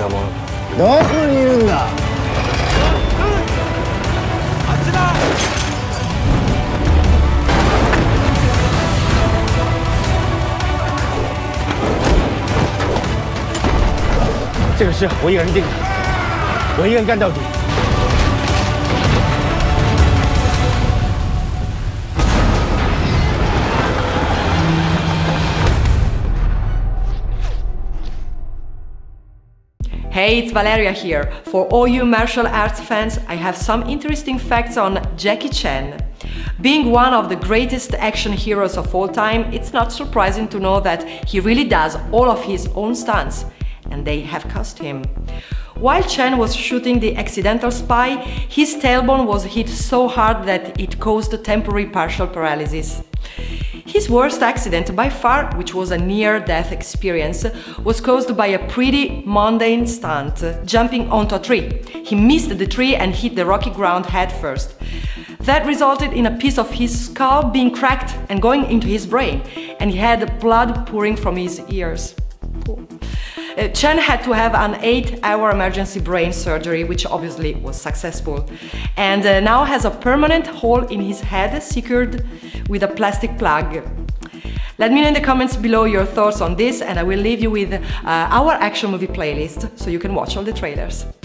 もの。 どこにいるんだ。 あっちだ。 这个事我一个人定，我一个人干到底。 Hey, it's Valeria here. For all you martial arts fans, I have some interesting facts on Jackie Chan. Being one of the greatest action heroes of all time, it's not surprising to know that he really does all of his own stunts, and they have cost him. While Chan was shooting the accidental spy, his tailbone was hit so hard that it caused temporary partial paralysis. His worst accident by far, which was a near-death experience, was caused by a pretty mundane stunt, jumping onto a tree. He missed the tree and hit the rocky ground head first. That resulted in a piece of his skull being cracked and going into his brain, and he had blood pouring from his ears. Chen had to have an 8-hour emergency brain surgery, which obviously was successful, and now has a permanent hole in his head secured with a plastic plug. Let me know in the comments below your thoughts on this, and I will leave you with our action movie playlist so you can watch all the trailers.